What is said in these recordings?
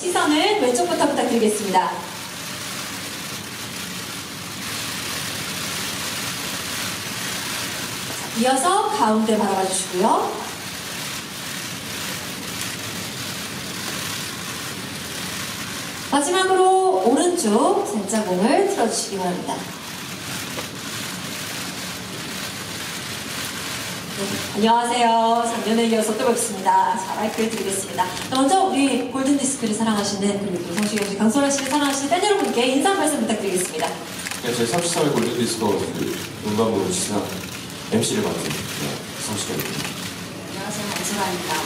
시선은 왼쪽부터 부탁드리겠습니다. 이어서 가운데 바라봐 주시고요. 마지막으로 오른쪽 살짝 몸을 틀어주시기 바랍니다. 네, 안녕하세요. 작년에 이어서 또 뵙습니다. 자, 마이크를 드리겠습니다. 먼저 우리 골든디스크를 사랑하시는 그리고 성시경 씨, 강소라 씨를 사랑하시는 팬 여러분께 인사 한 말씀 부탁드리겠습니다. 네, 제 33회 골든디스크 음반부로 시상 MC를 맡은 성시경입니다. 안녕하세요. 강소라입니다.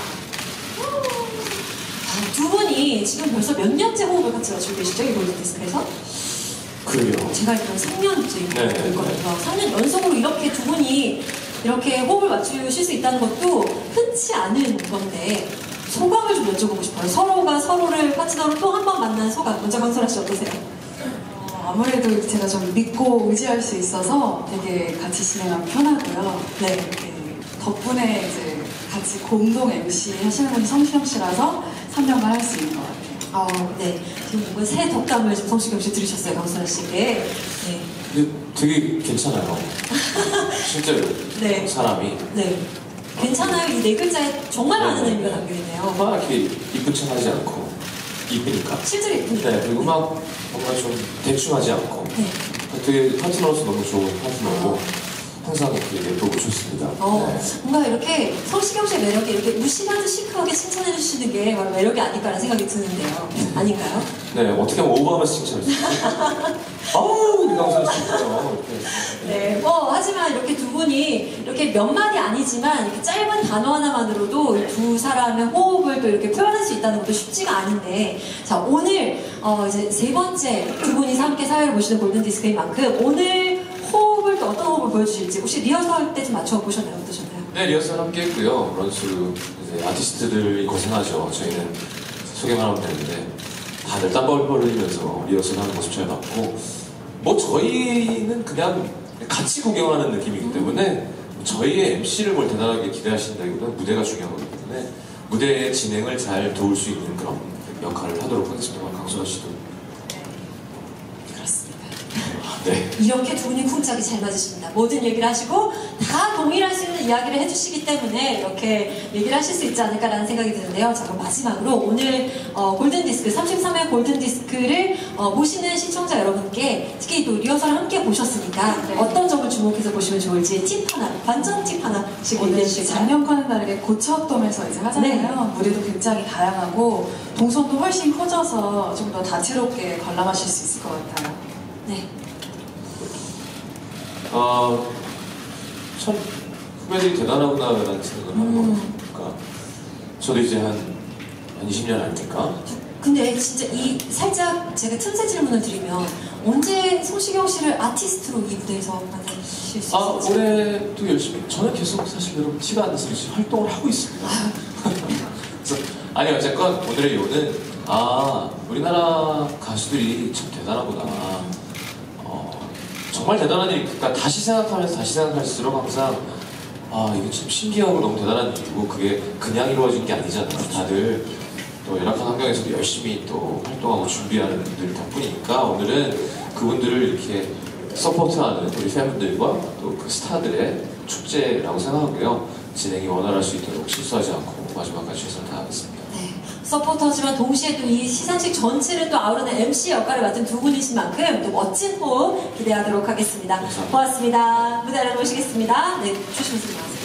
두 분이 지금 벌써 몇 년째 호흡을 같이 맞추고 계시죠? 이 골든디스크에서? 그래요. 제가 알기로는 3년째인 네, 거거든요. 3년 연속으로 이렇게 두 분이 이렇게 호흡을 맞추실 수 있다는 것도 흔치 않은 건데 소감을 좀 여쭤보고 싶어요. 서로가 서로를 파트너로 또 한 번 만난 소감. 먼저 강소라 씨 어떠세요? 아무래도 제가 좀 믿고 의지할 수 있어서 되게 같이 진행하면 편하고요. 네. 덕분에 이제 같이 공동 MC 하시는 분이 성시경 씨라서 3년간 할 수 있는 것 같아요. 네. 지금 뭔가 새 덕담을 지금 성시경 씨 들으셨어요, 강소라 씨에게. 네. 근데 되게 괜찮아요. 실제로 네. 사람이 네. 괜찮아요. 이 네 글자에 정말 많은 의미가 담겨있네요. 막 이렇게 이쁜 척 하지 않고 이쁘니까. 실제로 예쁘니까. 네, 그리고 막 뭔가 좀 대충 하지 않고 네. 되게 파트너로서 너무 좋은 파트너고 항상 이렇게 예쁘고 좋습니다. 네. 뭔가 이렇게 성시경 씨의 매력이 이렇게 무심하듯 시크하게 칭찬해 주시는 게 바로 매력이 아닐까라는 생각이 드는데요. 아닌가요? 네, 어떻게 하면 오버하면서 칭찬해주세요. 아우, 우리 강소라 씨 있죠. 네, 하지만 이렇게 두 분이 이렇게 몇 마디 아니지만 이렇게 짧은 단어 하나만으로도 이 두 사람의 호흡을 또 이렇게 표현할 수 있다는 것도 쉽지가 않은데, 자, 오늘 이제 세 번째 두 분이서 함께 사회를 보시는 골든디스크인 만큼 오늘 호흡을 또 어떤 호흡을 보여주실지 혹시 리허설 때 좀 맞춰보셨나요? 어떠셨나요? 네, 리허설 함께 했고요. 런스 이제 아티스트들이 고생하죠. 저희는 소개만 하면 되는데 다들 땀벌벌 흘리면서 리허설 하는 모습 잘 봤고, 뭐 저희는 그냥 같이 구경하는 느낌이기 때문에 저희의 MC를 뭘 대단하게 기대하신다기보다는 무대가 중요한 거기 때문에 무대의 진행을 잘 도울 수 있는 그런 역할을 하도록 하겠습니다. 강소라 씨도. 그렇습니다. 네. 이렇게 두 분이 쿵짝이 잘 맞으십니다. 모든 얘기를 하시고 다 동일할 수 있는 이야기를 해주시기 때문에 이렇게 얘기를 하실 수 있지 않을까라는 생각이 드는데요. 자, 그럼 마지막으로 오늘 골든디스크 33회 골든디스크를 보시는 시청자 여러분께 특히 또 리허설을 함께 보셨으니까 네. 어떤 점을 주목해서 보시면 좋을지 팁 하나, 관전 팁 하나씩 오늘 얘기해 주실까요? 작년과는 다르게 고척돔에서 이제 하잖아요. 무대도 굉장히 다양하고 동선도 훨씬 커져서 좀 더 다채롭게 관람하실 수 있을 것 같아요. 네. 참 후배들이 대단하구나라는 생각을 하는 것 같으니까 저도 이제 한 20년 아닙니까? 근데 진짜 이 살짝 제가 틈새 질문을 드리면 언제 성시경 씨를 아티스트로 이 무대에서 만나실 수 있을지? 올해도 열심히 저는 계속 사실 여러분 티가 안 나서 열심히 활동을 하고 있습니다. 그래서 아니 어쨌건 오늘의 이유는 우리나라 가수들이 참 대단하구나. 정말 대단한 일이, 그러니까 다시 생각할수록 항상 이게 참 신기하고 너무 대단한 일이고 그게 그냥 이루어진 게 아니잖아요. 다들 또 열악한 환경에서도 열심히 또 활동하고 준비하는 분들 덕분이니까 오늘은 그분들을 이렇게 서포트하는 우리 팬분들과 또 그 스타들의 축제라고 생각하고요. 진행이 원활할 수 있도록 실수하지 않고 마지막까지 최선을 다하겠습니다. 네, 서포터지만 동시에 또 이 시상식 전체를 또 아우르는 MC 역할을 맡은 두 분이신 만큼 또 멋진 호흡 기대하도록 하겠습니다. 감사합니다. 고맙습니다. 무대 아래로 모시겠습니다. 네, 조심해서 나가세요.